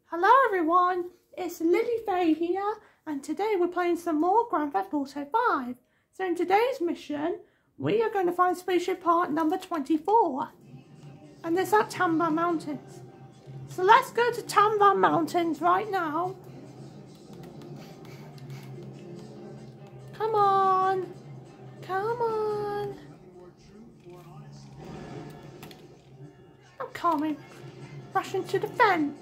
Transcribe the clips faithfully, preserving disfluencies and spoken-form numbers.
Hello everyone, it's lillyfay here, and today we're playing some more Grand Theft Auto five. So in today's mission, we are going to find spaceship part number twenty-four. And there's at Tamban Mountains. So let's go to Tamban Mountains right now. Come on, come on. I'm coming, rushing to the fence.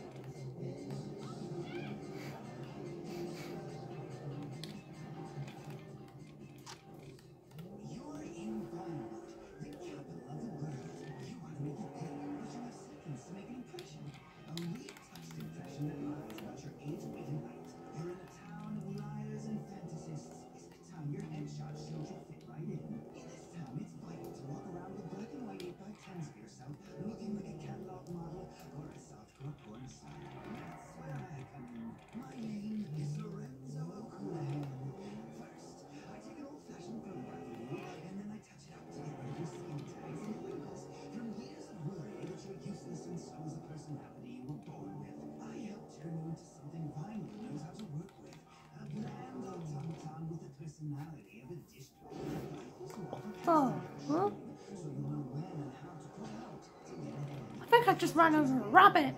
Oh, huh? I think I just ran over a rabbit.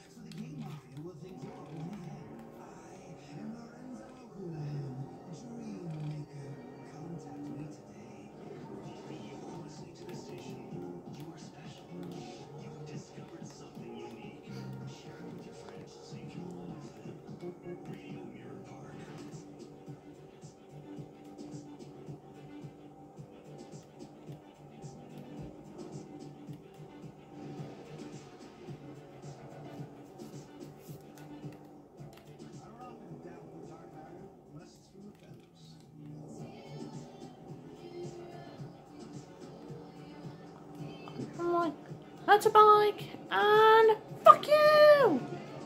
I'm like, motorbike, and fuck you!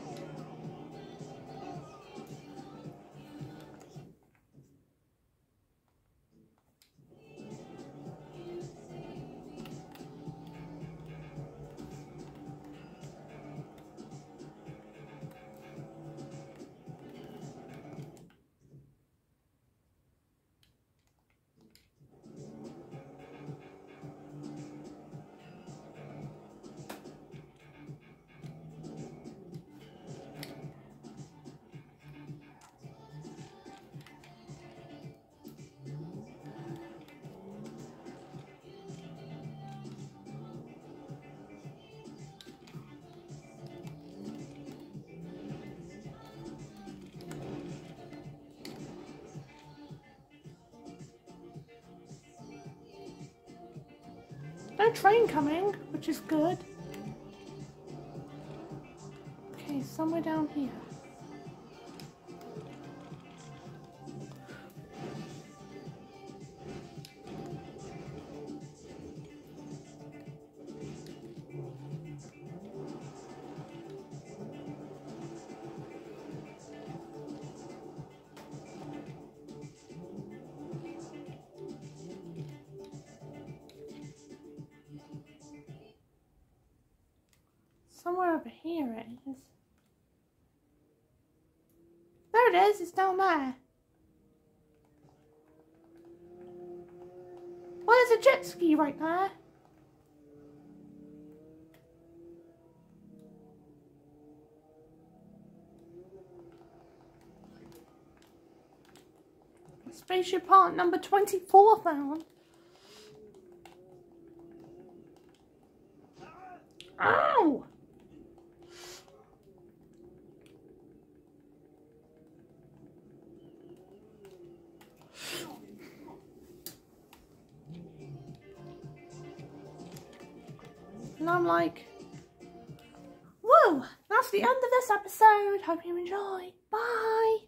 No train coming, which is good. Okay, somewhere down here. Somewhere over here it is. There it is, it's down there. Well, there's a jet ski right there. Spaceship part number twenty-four found. Ow! And I'm like, whoa, that's the end of this episode. Hope you enjoy. Bye.